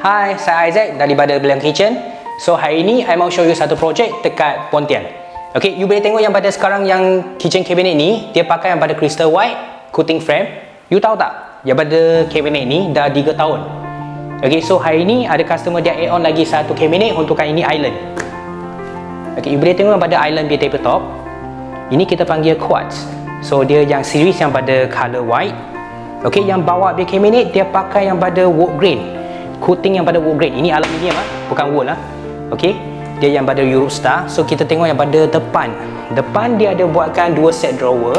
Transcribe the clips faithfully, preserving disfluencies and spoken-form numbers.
Hai, saya Isaac daripada Beliang Kitchen. So hari ini I mau show you satu projek dekat Pontian. Okay, you boleh tengok yang pada sekarang yang kitchen cabinet ni dia pakai yang pada crystal white coating frame. You tahu tak? Yang pada cabinet ni dah tiga tahun. Okay, so hari ni ada customer dia add on lagi satu cabinet untukkan ini island. Okay, you boleh tengok yang pada island dia tabletop. Ini kita panggil quartz. So dia yang series yang pada color white. Okay, yang bawah dia cabinet dia pakai yang pada wood grain. Coating yang pada wood grain. Ini aluminium lah, bukan wood lah. Okay, dia yang pada Eurostar. So kita tengok yang pada depan. Depan dia ada buatkan dua set drawer.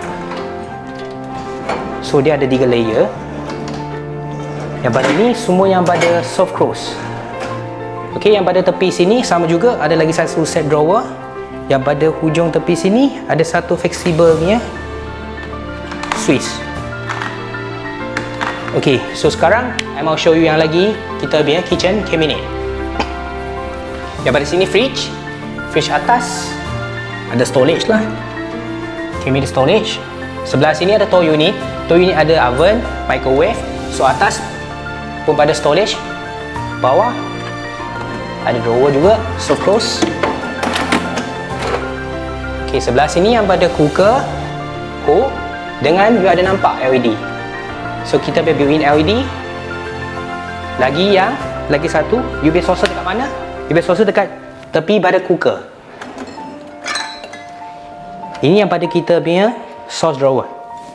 So dia ada tiga layer. Yang pada ni semua yang pada soft close. Okay, yang pada tepi sini sama juga ada lagi satu set drawer. Yang pada hujung tepi sini ada satu flexible punya Swiss. Okay, so sekarang I mau show you yang lagi kita punya kitchen cabinet. Yang pada sini fridge. Fridge atas ada storage lah, cabinet storage. Sebelah sini ada toy unit. Toy unit ada oven, microwave. So atas pun pada storage. Bawah ada drawer juga, so close. Okay, sebelah sini yang pada cooker hook dengan you ada nampak L E D. So kita boleh built in L E D. Lagi yang lagi satu, U V saucer dekat mana? U V saucer dekat tepi pada cooker. Ini yang pada kita punya sauce drawer.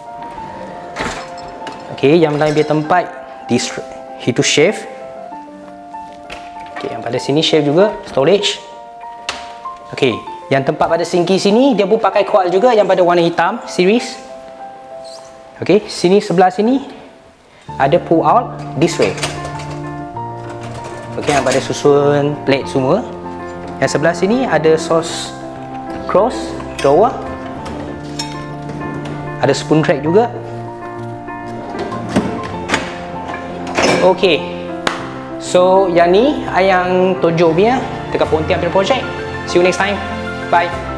Okey, yang lain dia tempat this itu chef. Okey, yang pada sini chef juga, storage. Okey, yang tempat pada sinki sini dia pun pakai quartz juga yang pada warna hitam series. Okey, sini sebelah sini ada pull out this way. Okey, yang pada susun plate semua. Yang sebelah sini ada sauce cross drawer. Ada spoon track juga. Okey. So yang ni yang tunjuk dia dekat Pontian punya projek. See you next time. Bye.